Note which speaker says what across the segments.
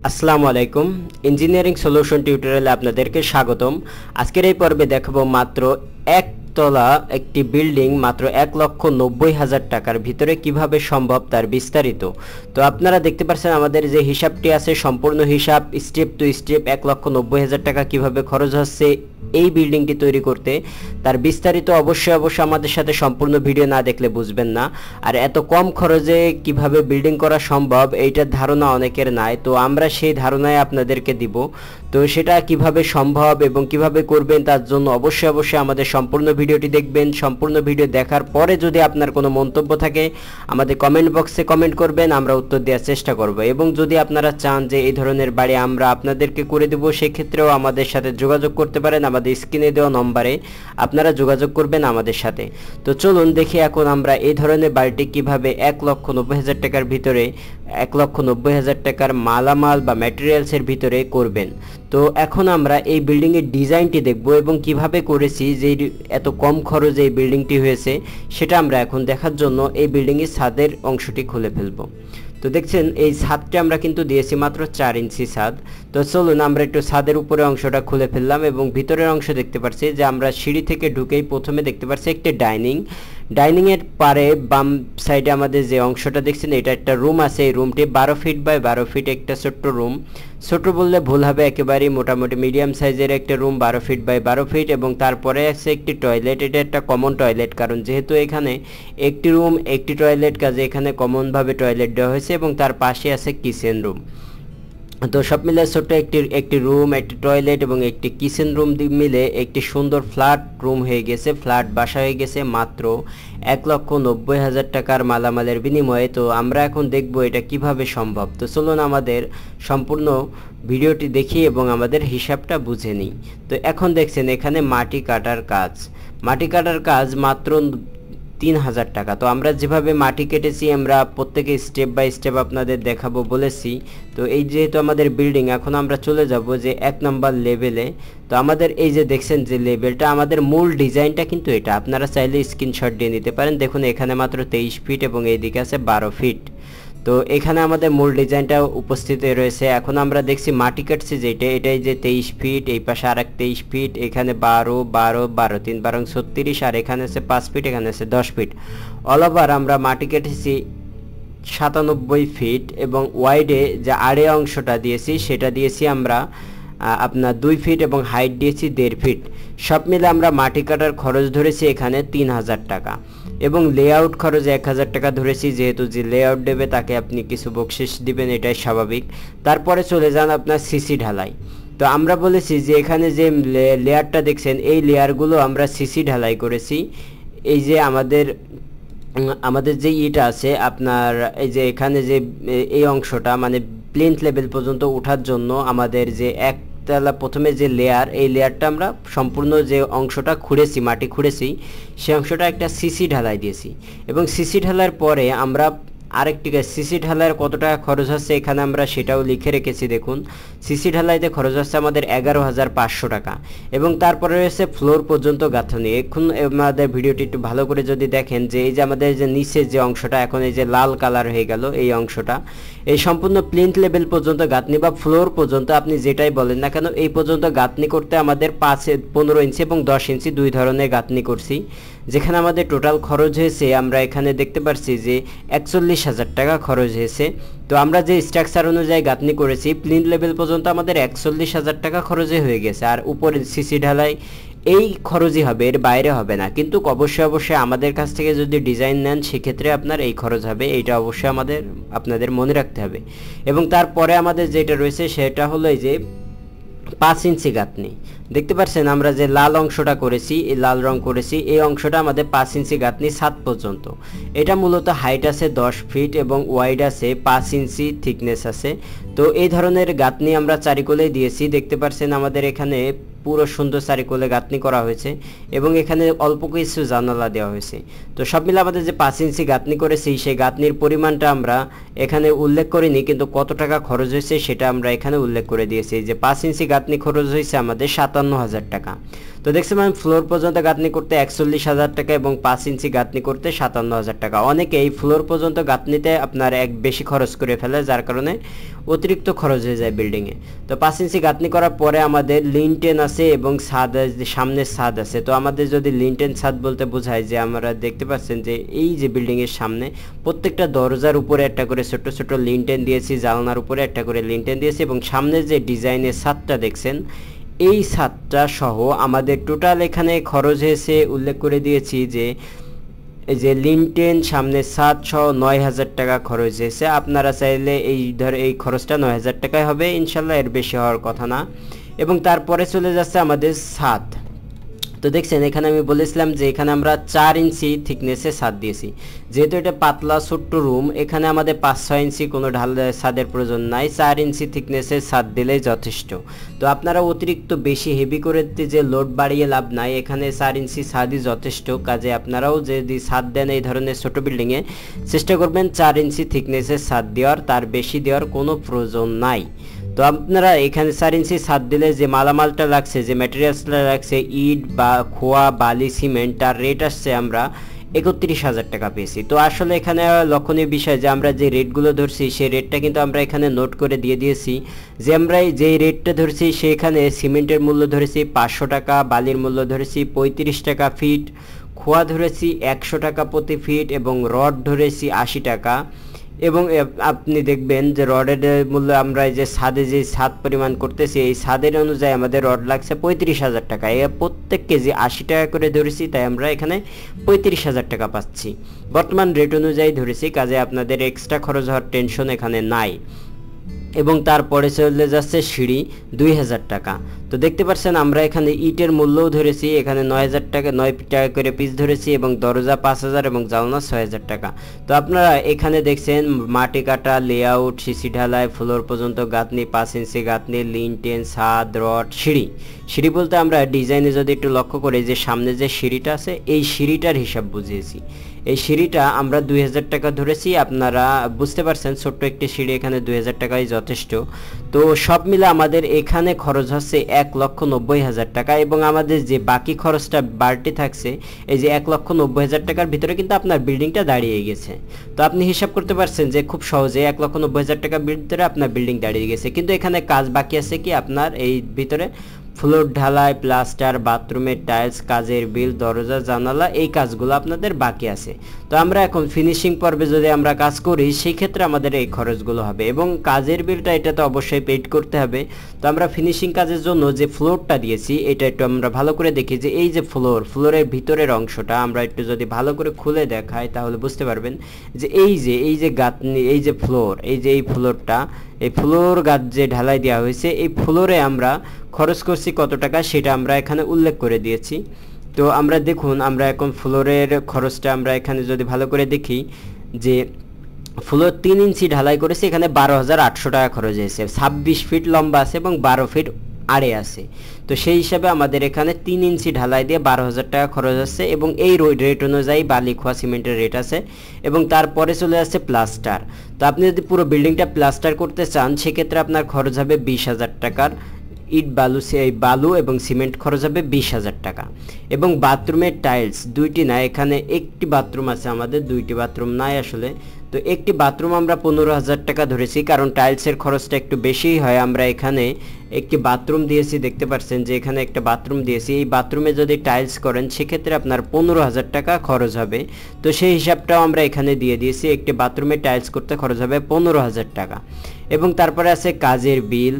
Speaker 1: আসসালামু আলাইকুম engineering solution টিউটোরিয়ালে আপনাদেরকে স্বাগতম। আজকের এই পর্বে দেখাবো মাত্র একতলা একটি বিল্ডিং মাত্র 1,90,000 টাকার ভিতরে কিভাবে সম্ভব তার বিস্তারিত। তো আপনারা দেখতে পাচ্ছেন আমাদের যে হিসাবটি আছে সম্পূর্ণ হিসাব স্টেপ টু স্টেপ 1,90,000 টাকা কিভাবে খরচ হচ্ছে এই বিল্ডিংটি তৈরি করতে, তার বিস্তারিত অবশ্যই আমাদের সাথে সম্পূর্ণ ভিডিও না দেখলে বুঝবেন না। আর এত কম খরচে কিভাবে বিল্ডিং করা সম্ভব এইটার ধারণা অনেকের নাই, তো আমরা সেই ধারণায় আপনাদেরকে দিব। তো সেটা কিভাবে সম্ভব এবং কিভাবে করবেন তার জন্য অবশ্যই আমাদের সম্পূর্ণ ভিডিওটি দেখবেন। সম্পূর্ণ ভিডিও দেখার পরে যদি আপনার কোনো মন্তব্য থাকে আমাদের কমেন্ট বক্সে কমেন্ট করবেন, আমরা উত্তর দেওয়ার চেষ্টা করব। এবং যদি আপনারা চান যে এই ধরনের বাড়ি আমরা আপনাদেরকে করে দেব, সেক্ষেত্রেও আমাদের সাথে যোগাযোগ করতে পারেন। আমাদের স্ক্রিনে দেওয়া নম্বরে আপনারা যোগাযোগ করবেন আমাদের সাথে। তো চলুন দেখি এখন আমরা এই ধরনের বাড়িটি কিভাবে 1,90,000 টাকার ভিতরে 1,90,000 টাকার মালামাল বা ম্যাটেরিয়ালসের ভিতরে করবেন। তো এখন আমরা এই বিল্ডিংয়ের ডিজাইনটি দেখব এবং কিভাবে করেছি, যে এত কম খরচে এই বিল্ডিংটি হয়েছে সেটা আমরা এখন দেখার জন্য এই বিল্ডিংয়ের ছাদের অংশটি খুলে ফেলব। তো দেখছেন এই ছাদটি আমরা কিন্তু দিয়েছি মাত্র 4 ইঞ্চি ছাদ। তো চলুন আমরা একটু ছাদের উপরে অংশটা খুলে ফেললাম এবং ভিতরের অংশ দেখতে পাচ্ছি যে আমরা সিঁড়ি থেকে ঢুকেই প্রথমে দেখতে পাচ্ছি একটি ডাইনিংয়ের পারে বাম সাইডে আমাদের যে অংশটা দেখছেন এটা একটা রুম আছে। এই রুমটি 12 ফিট বাই 12 ফিট একটা ছোট্ট রুম, ছোট বললে ভুল হবে, একেবারেই মোটামুটি মিডিয়াম সাইজের একটা রুম 12 ফিট বাই 12 ফিট। এবং তারপরে আছে একটি টয়লেট, এটা একটা কমন টয়লেট, কারণ যেহেতু এখানে একটি রুম একটি টয়লেট, কাজে এখানে কমনভাবে টয়লেট দেওয়া হয়েছে। এবং তার পাশে আছে কিচেন রুম। তো সব মিলে ছোট্ট একটি রুম, একটি টয়লেট এবং একটি কিচেন রুম মিলে একটি সুন্দর ফ্ল্যাট রুম হয়ে গেছে, ফ্ল্যাট বাসা হয়ে গেছে মাত্র 1,90,000 টাকার মালামালের বিনিময়ে। তো আমরা এখন দেখব এটা কিভাবে সম্ভব। তো চলুন আমাদের সম্পূর্ণ ভিডিওটি দেখি এবং আমাদের হিসাবটা বুঝে নিই। তো এখন দেখছেন এখানে মাটি কাটার কাজ মাত্র 3,000 টাকা। তো আমরা যেভাবে মাটি কেটেছি আমরা প্রত্যেকে স্টেপ বাই স্টেপ আপনাদের দেখাবো বলেছি। তো এই যেহেতু আমাদের বিল্ডিং, এখন আমরা চলে যাব যে 1 নম্বর লেভেলে। তো আমাদের এই যে দেখছেন যে লেভেলটা, আমাদের মূল ডিজাইনটা কিন্তু এটা, আপনারা চাইলে স্ক্রিনশট দিয়ে নিতে পারেন। দেখুন এখানে মাত্র 23 ফিট এবং এইদিকে আছে 12 ফিট। তো এখানে আমাদের মূল ডিজাইনটা উপস্থিত রয়েছে। এখন আমরা দেখছি মাটি কাটছি যেটা, এটাই যে 23 ফিট, এই পাশে আর এক 23 ফিট, এখানে 12 12 12 3 12 36, আর এখানে আছে 5 ফিট, এখানে আছে 10 ফিট। অল ওভার আমরা মাটি কেটেছি 97 ফিট এবং ওয়াইডে যে আড়ে অংশটা দিয়েছি সেটা দিয়েছি আমরা আপনার 2 ফিট এবং হাইট দিয়েছি 1.5 ফিট। সব মিলে আমরা মাটি কাটার খরচ ধরেছি এখানে 3,000 টাকা এবং লেআউট খরচ 1,000 টাকা ধরেছি, যেহেতু যে লেআউট দেবে তাকে আপনি কিছু বকশিশ দিবেন, এটাই স্বাভাবিক। তারপরে চলে যান আপনার সিসি ঢালাই। তো আমরা বলেছি যে এখানে যে লেয়ারটা দেখছেন এই লেয়ারগুলো আমরা সিসি ঢালাই করেছি। এই যে আমাদের যে ইটা আছে আপনার, এই যে এখানে যে এই অংশটা মানে প্লিন্থ লেভেল পর্যন্ত ওঠার জন্য আমাদের যে একতলা প্রথমে যে লেয়ার, এই লেয়ারটা আমরা সম্পূর্ণ যে অংশটা খুঁড়েছি, মাটি খুঁড়েছি, সেই অংশটা একটা সিসি ঢালাই দিয়েছি। এবং সিসি ঢালাইয়ের পরে আমরা আরেকটি সিসি ঢালাইয়ের কত টাকা খরচ হচ্ছে এখানে আমরা সেটাও লিখে রেখেছি। দেখুন সিসি ঢালাইতে খরচ হচ্ছে আমাদের 11,500 টাকা। এবং তারপরে রয়েছে ফ্লোর পর্যন্ত গাঁথনি। এখন আমাদের ভিডিওটি একটু ভালো করে যদি দেখেন যে এই যে আমাদের যে নিচের যে অংশটা এখন এই যে লাল কালার হয়ে গেল, এই অংশটা এই সম্পূর্ণ প্লিন্থ লেভেল পর্যন্ত গাঁথনি বা ফ্লোর পর্যন্ত আপনি যেটাই বলেন না কেন, এই পর্যন্ত গাঁথনি করতে আমাদের 15 ইঞ্চি এবং 10 ইঞ্চি দুই ধরনের গাঁথনি করছি। যেখানে আমাদের টোটাল খরচ হয়েছে আমরা এখানে দেখতে পাচ্ছি যে 41,000 টাকা খরচ হয়েছে। তো আমরা যে স্ট্রাকচার অনুযায়ী গাঁথনি করেছি প্লিন্থ লেভেল পর্যন্ত আমাদের 41,000 টাকা খরচে হয়ে গেছে। আর উপরে সিসি ঢালাই এই খরচই হবে, এর বাইরে হবে না। কিন্তু অবশ্যই আমাদের কাছ থেকে যদি ডিজাইন নেন সেক্ষেত্রে আপনার এই খরচ হবে, এইটা অবশ্যই আপনাদের মনে রাখতে হবে। এবং তারপরে আমাদের যেটা রয়েছে সেটা হলো এই যে 5 ইঞ্চি গাঁথনি। দেখতে পাচ্ছেন আমরা যে লাল অংশটা করেছি, এই লাল রং করেছি, এই অংশটা আমাদের 5 ইঞ্চি গাঁথনি ছাদ পর্যন্ত। এটা মূলত হাইট আছে 10 ফিট এবং ওয়াইড আছে 5 ইঞ্চি থিকনেস আছে। তো এই ধরনের গাঁথনি আমরা চারিকোলে দিয়েছি। দেখতে পাচ্ছেন আমাদের এখানে পুরো সুন্দর চারিকোলে গাঁথনি করা হয়েছে এবং এখানে অল্প কিছু জানালা দেওয়া হয়েছে। তো সব মিলে আমাদের যে 5 ইঞ্চি গাঁথনি করেছি সেই গাঁথনির পরিমাণটা আমরা এখানে উল্লেখ করিনি, কিন্তু কত টাকা খরচ হয়েছে সেটা আমরা এখানে উল্লেখ করে দিয়েছি। যে 5 ইঞ্চি গাঁথনি খরচ হয়েছে আমাদের 57,000 টাকা। তো দেখছেন আমি ফ্লোর পর্যন্ত গাঁথনি করতে 41,000 টাকা এবং 5 ইঞ্চি গাঁথনি করতে 57,000 টাকা। অনেকে এই ফ্লোর পর্যন্ত গাঁথনিতে আপনার বেশি খরচ করে ফেলে, যার কারণে অতিরিক্ত খরচ হয়ে যায় বিল্ডিংয়ে। তো 5 ইঞ্চি গাঁথনি করার পরে আমাদের লিনটেন আছে এবং ছাদ, সামনে ছাদ আছে। তো আমাদের যদি লিনটেন ছাদ বলতে বোঝায় যে আমরা দেখতে পাচ্ছেন যে এই যে বিল্ডিংয়ের সামনে প্রত্যেকটা দরজার উপরে একটা করে ছোট ছোট লিনটেন দিয়েছি, জানলার উপরে একটা করে লিনটেন দিয়েছি এবং সামনে যে ডিজাইনের ছাদটা দেখছেন এই ছাদটা সহ আমাদের টোটাল এখানে খরচ হয়েছে উল্লেখ করে দিয়েছি যে এই যে লিনটেন সামনে ছাদ সহ 9000 টাকা খরচ হয়েছে। আপনারা চাইলে এই খরচটা 9000 টাকায় হবে ইনশাল্লাহ, এর বেশি হওয়ার কথা না। এবং তারপরে চলে যাচ্ছে আমাদের ছাদ। তো দেখছেন এখানে আমি বলেছিলাম যে এখানে আমরা 4 ইঞ্চি থিকনেসে ছাদ দিয়েছি। যেহেতু এটা পাতলা ছোট্ট রুম, এখানে আমাদের 5-6 ইঞ্চি কোনো ছাদের প্রয়োজন নাই, 4 ইঞ্চি থিকনেসে ছাদ দিলেই যথেষ্ট। তো আপনারা অতিরিক্ত বেশি হেভি করে যে লোড বাড়িয়ে লাভ নাই, এখানে 4 ইঞ্চি ছাদই যথেষ্ট। কাজে আপনারাও যদি ছাদ দেন এই ধরনের ছোট বিল্ডিংয়ে চেষ্টা করবেন 4 ইঞ্চি থিকনেসে ছাদ দেওয়ার, তার বেশি দেওয়ার কোনো প্রয়োজন নাই। তো আপনারা এখানে 4 ইঞ্চি ছাদ দিলে যে মালামালটা লাগছে, যে ম্যাটেরিয়ালসটা লাগছে, ইট বা খোয়া, বালি, সিমেন্ট, তার রেট আসছে আমরা 31000 টাকা পেয়েছি। তো আসলে এখানে লক্ষণীয় বিষয় যে আমরা যে রেটগুলো ধরছি সেই রেটটা কিন্তু আমরা এখানে নোট করে দিয়ে দিয়েছি। যে আমরা যেই রেটটা ধরছি সেখানে সিমেন্টের মূল্য ধরেছি 500 টাকা, বালির মূল্য ধরেছি 35 টাকা ফিট, খোয়া ধরেছি 100 টাকা প্রতি ফিট এবং রড ধরেছি 80 টাকা। এবং আপনি দেখবেন যে রডের মূল্য আমরা যে ছাদে যে ছাদ পরিমাণ করতেছি এই ছাদের অনুযায়ী আমাদের রড লাগছে 35000 টাকা। প্রত্যেক কেজি 80 টাকা করে ধরেছি, তাই আমরা এখানে 35000 টাকা পাচ্ছি বর্তমান রেট অনুযায়ী ধরেছি। কাজে আপনাদের এক্সট্রা খরচ হওয়ার টেনশন এখানে নাই। এবং তারপরে চলে যাচ্ছে সিঁড়ি 2000 টাকা। তো দেখতে পাচ্ছেন আমরা এখানে ইটের মূল্যও ধরেছি, এখানে 9000 টাকা 9 টাকা করে পিস ধরেছি এবং দরজা 5000 এবং জানলা 6000 টাকা। তো আপনারা এখানে দেখছেন মাটি কাটা, লেআউট, সিসি ঢালাই, ফ্লোর পর্যন্ত গাঁথনি, 5 ইঞ্চি গাঁথনি, লিনটেন, ছাদ, রড, সিঁড়ি বলতে আমরা ডিজাইনে যদি একটু লক্ষ্য করি যে সামনে যে সিঁড়িটা আছে এই সিঁড়িটার হিসাব বুঝিয়েছি। এই সিঁড়িটা আমরা 2000 টাকা ধরেছি। আপনারা বুঝতে পারছেন ছোট্ট একটি সিঁড়ি এখানে 2000 টাকাই যথেষ্ট। তো সব মিলে আমাদের এখানে খরচ হচ্ছে 1,90,000 টাকা এবং আমাদের যে বাকি খরচটা বাড়তি থাকছে এই যে 1,90,000 টাকার ভিতরে কিন্তু আপনার বিল্ডিংটা দাঁড়িয়ে গেছে। তো আপনি হিসাব করতে পারছেন যে খুব সহজে 1,90,000 টাকার ভিতরে আপনার বিল্ডিং দাঁড়িয়ে গেছে। কিন্তু এখানে কাজ বাকি আছে কি আপনার এই ভিতরে ফ্লোর ঢালাই, প্লাস্টার, বাথরুমের টাইলস, কাজের বিল, দরজা, জানালা, এই কাজগুলো আপনাদের বাকি আছে। তো আমরা এখন ফিনিশিং পর্বে যদি আমরা কাজ করি সেই ক্ষেত্রে আমাদের এই খরচগুলো হবে এবং কাজের বিলটা এটা তো অবশ্যই পেড করতে হবে। তো আমরা ফিনিশিং কাজের জন্য যে ফ্লোরটা দিয়েছি এটা একটু আমরা ভালো করে দেখি যে এই যে ফ্লোরের ভিতরের অংশটা আমরা একটু যদি ভালো করে খুলে দেখাই তাহলে বুঝতে পারবেন যে এই যে গাঁথনি, এই যে ফ্লোর, এই যে এই ফ্লোরটা, এই ফ্লোর গাঁথ যে ঢালাই দেওয়া হয়েছে এই ফ্লোরে আমরা খরচ করছি কত টাকা সেটা আমরা এখানে উল্লেখ করে দিয়েছি। তো আমরা দেখুন আমরা এখন ফ্লোরের খরচটা আমরা এখানে যদি ভালো করে দেখি যে ফ্লোর 3 ইঞ্চি ঢালাই করেছে, এখানে 12,800 টাকা খরচ হয়েছে। 26 ফিট লম্বা আছে এবং 12 ফিট আড়ে আছে। তো সেই হিসাবে আমাদের এখানে 3 ইঞ্চি ঢালাই দিয়ে 12,000 টাকা খরচ আছে এবং এই রেট অনুযায়ী বালি, খোয়া, সিমেন্টের রেট আছে। এবং তারপরে চলে আসছে প্লাস্টার। তো আপনি যদি পুরো বিল্ডিংটা প্লাস্টার করতে চান সেক্ষেত্রে আপনার খরচ হবে 20,000 টাকার। ইট, বালু এবং সিমেন্ট খরচ হবে 20,000 টাকা। এবং বাথরুমের টাইলস দুইটি না, এখানে একটি বাথরুম আছে আমাদের, দুইটি বাথরুম নাই আসলে। তো একটি বাথরুম আমরা 15,000 টাকা ধরেছি কারণ টাইলসের খরচটা একটু বেশিই হয়। আমরা এখানে একটি বাথরুম দিয়েছি, দেখতে পাচ্ছেন যে এখানে একটা বাথরুম দিয়েছি। এই বাথরুমে যদি টাইলস করেন সেক্ষেত্রে আপনার 15,000 টাকা খরচ হবে। তো সেই হিসাবটাও আমরা এখানে দিয়ে দিয়েছি, একটি বাথরুমে টাইলস করতে খরচ হবে 15,000 টাকা। এবং তারপরে আছে কাজের বিল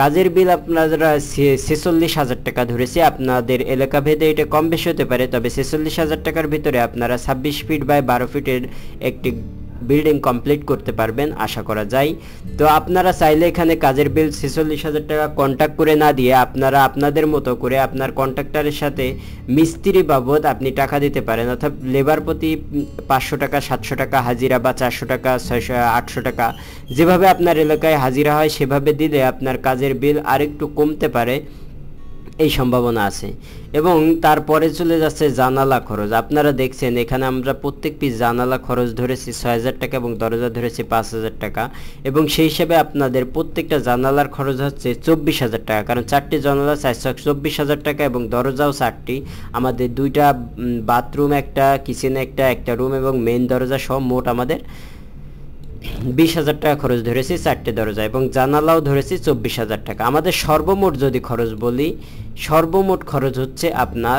Speaker 1: আপনারা 46,000 টাকা ধরেছি। আপনাদের এলাকা ভেদে এটা কম বেশি হতে পারে, তবে 46,000 টাকার ভিতরে আপনারা 26 ফিট বাই 12 ফিটের একটি বিল্ডিং কমপ্লিট করতে পারবেন আশা করা যায়। তো আপনারা চাইলে এখানে কাজের বিল 46,000 টাকা কন্ট্যাক্ট করে না দিয়ে আপনারা আপনাদের মতো করে আপনার কন্ট্রাক্টরের সাথে মিস্ত্রি বাবদ আপনি টাকা দিতে পারেন, অর্থাৎ লেবার প্রতি 500 টাকা, 700 টাকা হাজিরা বা 400 টাকা, 600, 800 টাকা, যেভাবে আপনার এলাকায় হাজিরা হয় সেভাবে দিলে আপনার কাজের বিল আরেকটু কমতে পারে, এই সম্ভাবনা আছে। এবং তারপরে চলে যাচ্ছে জানালা খরচ। আপনারা দেখছেন এখানে আমরা প্রত্যেক পিস জানালা খরচ ধরেছি 6,000 টাকা এবং দরজা ধরেছি 5,000 টাকা। এবং সেই হিসাবে আপনাদের প্রত্যেকটা জানালার খরচ হচ্ছে 24,000 টাকা, কারণ 4টি জানালা 424,000 টাকা এবং দরজাও 4টি, আমাদের 2টা বাথরুম, একটা কিচেন, একটা রুম এবং মেইন দরজা সহ মোট আমাদের 20,000 টাকা খরচ ধরেছি 4টে দরজা, এবং জানালাও ধরেছি 24,000 টাকা। আমাদের সর্বমোট যদি খরচ বলি, সর্বমোট খরচ হচ্ছে আপনার,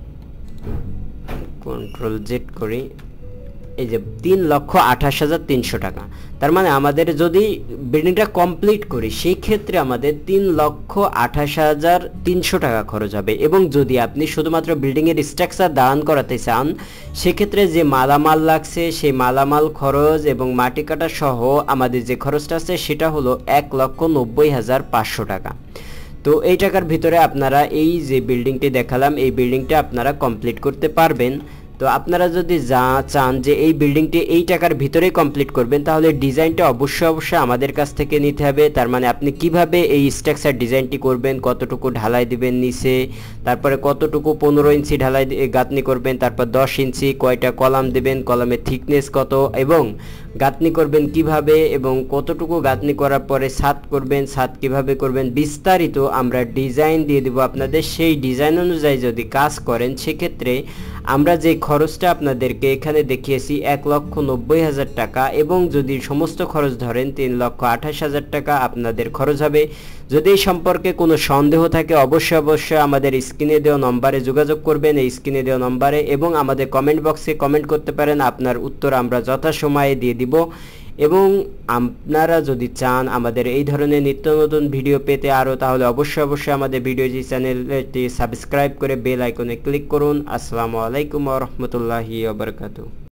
Speaker 1: কন্ট্রোল জেড করি, এই যে 3,28,300 টাকা। তার মানে আমাদের যদি বিল্ডিংটা কমপ্লিট করি সেই ক্ষেত্রে আমাদের 3,28,300 টাকা খরচ হবে। এবং যদি আপনি শুধুমাত্র বিল্ডিংয়ের স্ট্রাকচার দাঁড়ান করাতে চান সেক্ষেত্রে যে মালামাল লাগছে সেই মালামাল খরচ এবং মাটি কাটা সহ আমাদের যে খরচটা আছে সেটা হলো 1,90,500 টাকা। তো এই টাকার ভিতরে আপনারা এই যে বিল্ডিংটি দেখালাম এই বিল্ডিংটা আপনারা কমপ্লিট করতে পারবেন। তো আপনারা যদি চান যে এই বিল্ডিংটি এই টাকার ভিতরেই কমপ্লিট করবেন তাহলে ডিজাইনটা অবশ্যই আমাদের কাছ থেকে নিতে হবে। তার মানে আপনি কিভাবে এই স্ট্রাকচার ডিজাইনটি করবেন, কতটুকু ঢালাই দিবেন নিচে, তারপরে কতটুকু 15 ইঞ্চি ঢালাই গাঁথনি করবেন, তারপর 10 ইঞ্চি, কয়টা কলাম দেবেন, কলামের থিকনেস কত, এবং গাঁথনি করবেন কিভাবে, এবং কতটুকু গাঁথনি করার পরে ছাদ করবেন, ছাদ কিভাবে করবেন, বিস্তারিত আমরা ডিজাইন দিয়ে দেব আপনাদের। সেই ডিজাইন অনুযায়ী যদি কাজ করেন সেক্ষেত্রে আমরা যে খরচটা আপনাদেরকে এখানে দেখিয়েছি 1,90,000 টাকা, এবং যদি সমস্ত খরচ ধরেন 3,28,000 টাকা আপনাদের খরচ হবে। যদি এই সম্পর্কে কোনো সন্দেহ থাকে অবশ্যই আমাদের স্ক্রিনে দেওয়া নম্বরে যোগাযোগ করবেন, এই স্ক্রিনে দেওয়া নম্বরে, এবং আমাদের কমেন্ট বক্সে কমেন্ট করতে পারেন, আপনার উত্তর আমরা যথাসময়ে দিয়ে দিব। এবং আপনারা যদি চান আমাদের এই ধরনের নিত্য নতুন ভিডিও পেতে আরও, তাহলে অবশ্যই আমাদের ভিডিওটি চ্যানেলটি সাবস্ক্রাইব করে বেল আইকনে ক্লিক করুন। আসসালামু আলাইকুম ওয়া রাহমাতুল্লাহি ওয়া বারাকাতুহু।